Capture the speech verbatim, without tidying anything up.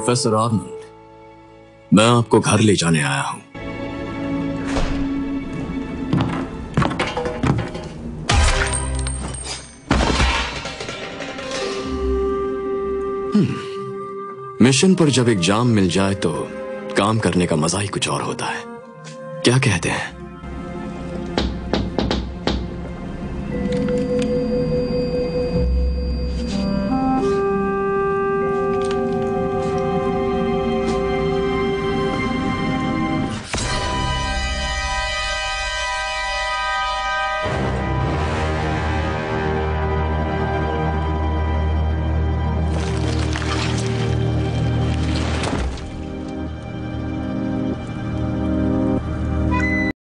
Professor Arnold, मैं आपको घर ले जाने आया हूं। मिशन पर जब एक जाम मिल जाए तो काम करने का मजा ही कुछ और होता है। क्या कहते हैं?